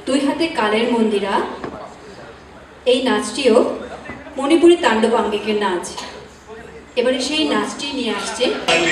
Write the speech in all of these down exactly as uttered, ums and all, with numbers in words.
দুই হাতে কালের মন্দিরা এই নাচটিও মণিপুরি তাণ্ডবাঙ্গিকের নাচ। এবারে সেই নাচটি নিয়ে আসছে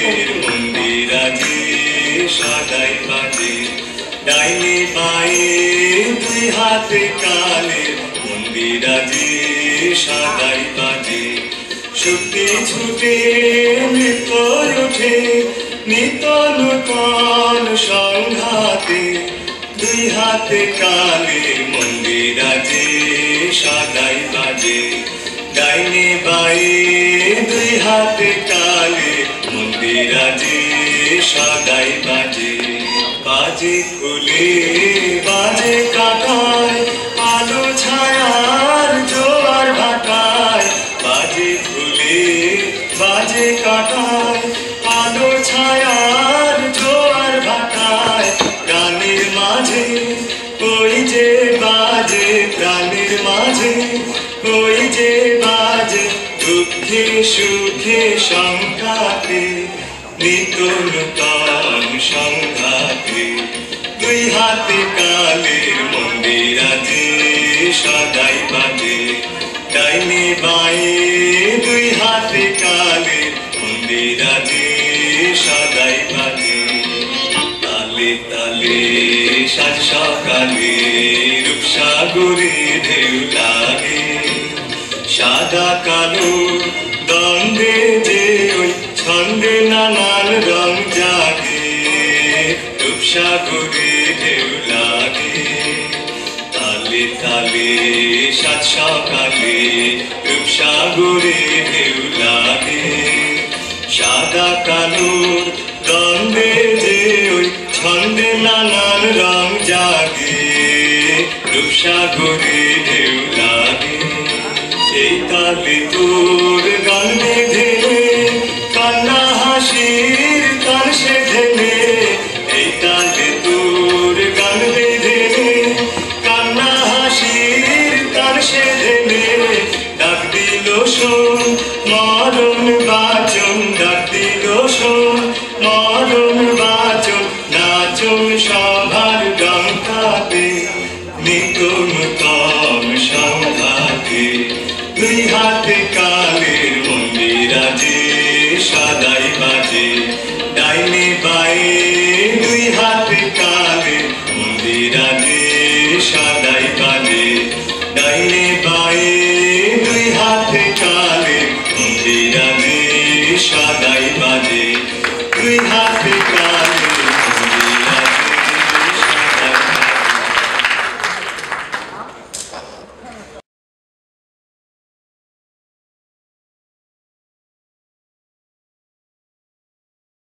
ডাইনি বায়ে দুই হাতে কালের মন্দিরাজি সাদাই বাজে শক্তি ছুটে নৃত্য ওঠে নিত নূতন সংঘাতে দুই হাতে কালের মন্দিরাজি সাদাই বাজে ডাইনি বায়ে দুই হাতে কালের মন্দিরাজি সাদাই বাজে বাজে খুলে বাজে কাটায় আলো ছায়ার জোয়ার ভাটায় বাজে খুলে বাজে কাটায় আলো ছায়ার জোয়ার ভাটায় প্রাণের মাঝে ওই যে বাজে প্রাণের মাঝে ওই যে বাজে দুঃখে সুখে সংঘাতে নিত নূতন সংঘাতে দুই হাতে কালের মন্দিরাজি সাদাই বাজে ডাইনি বায়ে দুই হাতে কালের মন্দিরাজি সাদাই বাজে তালে তালে সাজ সকালে রূপসাগরে ঢেউ লাগে সাদা কালো দ্বন্দ্বে যে ওই ছন্দে নানান রং জাগে রূপসাগরে ঢেউ লাগে তালে তালে সাত সকালে রূপসাগরে ঢেউ লাগে সাদা কালোর দ্বন্দ্বে যে ওই ছন্দে নানান রং জাগে রূপসাগরে ঢেউ